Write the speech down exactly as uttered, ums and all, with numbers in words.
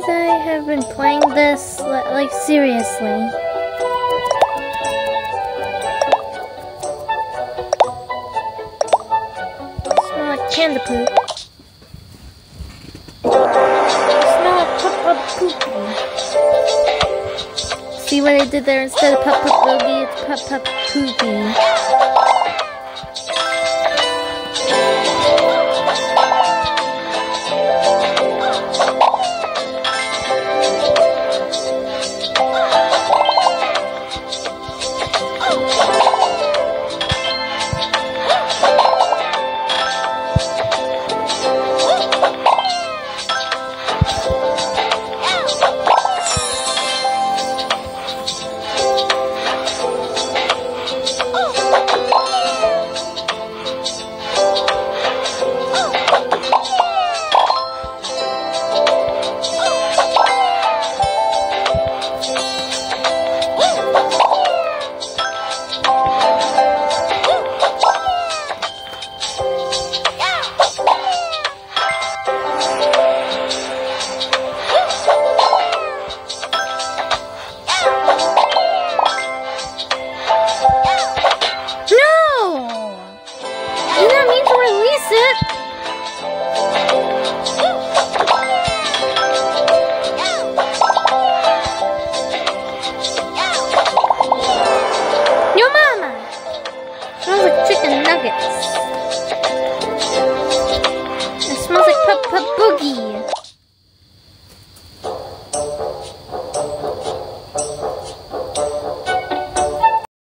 I have been playing this, like, seriously. Smell like panda poop. Smell like pup pup poopy. See what I did there? Instead of pup pup boogie, it's pup pup poopy.